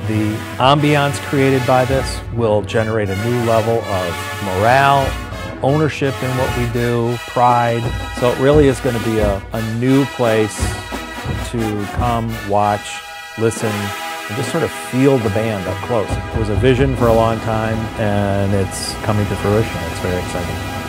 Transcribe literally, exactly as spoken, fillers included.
The ambiance created by this will generate a new level of morale, ownership in what we do, pride. So it really is going to be a, a new place to come, watch, listen, and just sort of feel the band up close. It was a vision for a long time, and it's coming to fruition. It's very exciting.